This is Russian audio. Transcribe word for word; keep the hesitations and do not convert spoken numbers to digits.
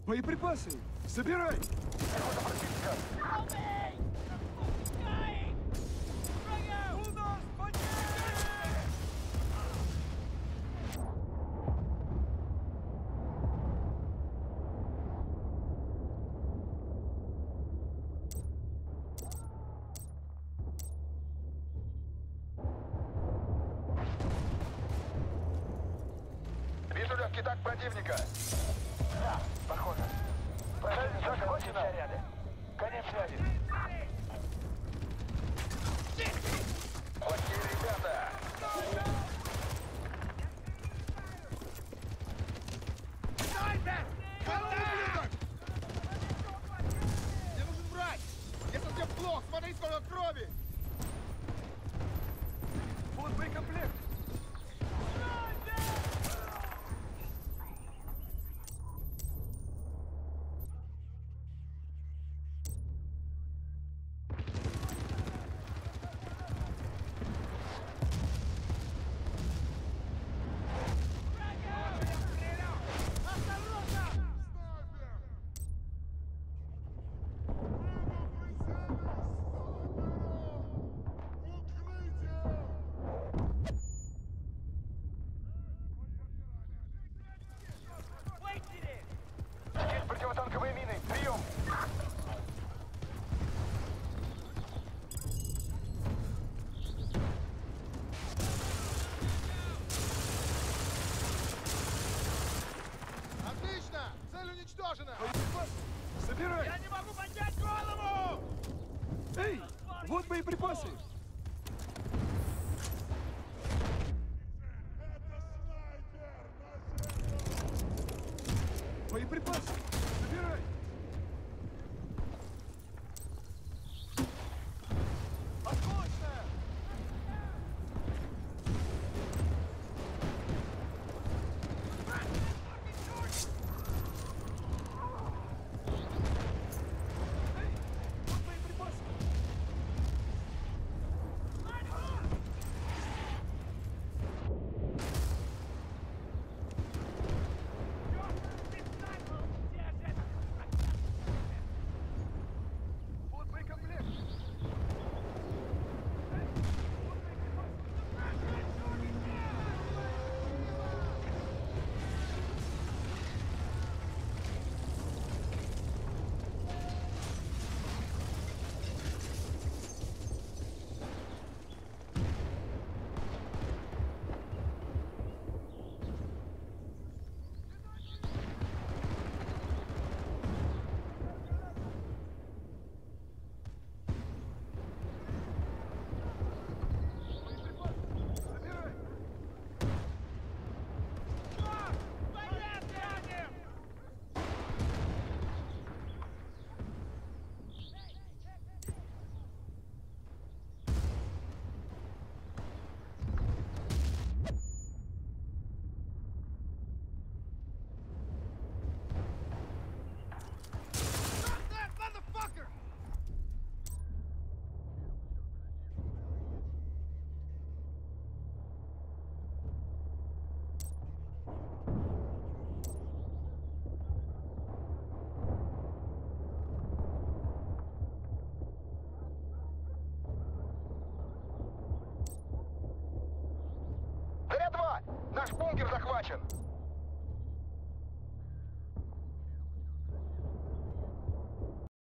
Боеприпасы! Собирай! Пехота противника! У нас потери! Вижу легкий танк противника. Да, похоже. Противник закончен заряды. Конец связи. Плохие ребята. Мне нужен врач! Я совсем плох! Смотри, сколько крови! Вот боекомплект! Есть противотанковые мины. Прием. Отлично! Цель уничтожена! Боеприпасы! Собирай! Я не могу поднять голову! Эй! Вот боеприпасы! Боеприпасы! Собирай! Отлично! Эй! Вот боеприпасы! Вот боекомплект! Эй! Вот боеприпасы! Собирай! That motherfucker! Заря два. Наш бункер захвачен.